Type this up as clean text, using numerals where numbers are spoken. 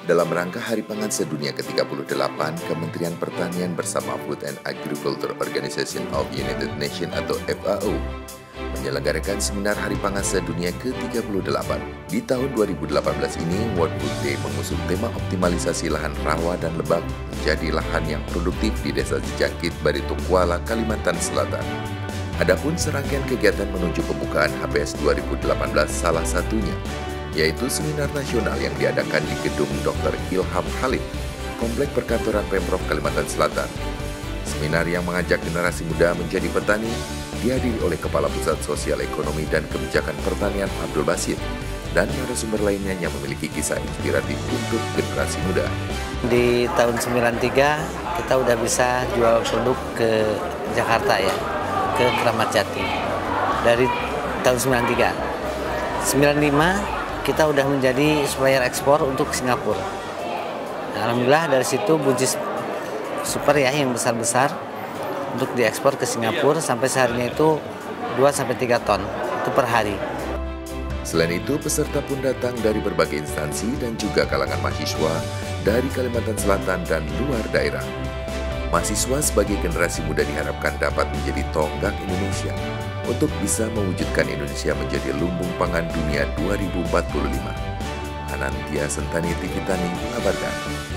Dalam rangka Hari Pangan Sedunia ke-38, Kementerian Pertanian bersama Food and Agriculture Organization of United Nations atau FAO menyelenggarakan seminar Hari Pangan Sedunia ke-38. Di tahun 2018 ini, World Food Day mengusung tema optimalisasi lahan rawa dan lebak menjadi lahan yang produktif di Desa Jangkit, Barito Kuala, Kalimantan Selatan. Adapun serangkaian kegiatan menuju pembukaan HPS 2018 salah satunya, yaitu seminar nasional yang diadakan di Gedung Dr. Ilham Khalid, Komplek Perkantoran Pemprov Kalimantan Selatan. Seminar yang mengajak generasi muda menjadi petani dihadiri oleh Kepala Pusat Sosial Ekonomi dan Kebijakan Pertanian Abdul Basit dan narasumber lainnya yang memiliki kisah inspiratif untuk generasi muda. Di tahun 93 kita udah bisa jual produk ke Jakarta ya, ke Kramat Jati. Dari tahun 93. 95 kita udah menjadi supplier ekspor untuk Singapura. Nah, alhamdulillah dari situ buncis super ya yang besar-besar untuk diekspor ke Singapura sampai seharinya itu 2-3 ton itu per hari. Selain itu, peserta pun datang dari berbagai instansi dan juga kalangan mahasiswa dari Kalimantan Selatan dan luar daerah. Mahasiswa sebagai generasi muda diharapkan dapat menjadi tonggak Indonesia untuk bisa mewujudkan Indonesia menjadi lumbung pangan dunia 2045. Anantia Sentani TV Tani mengabarkan.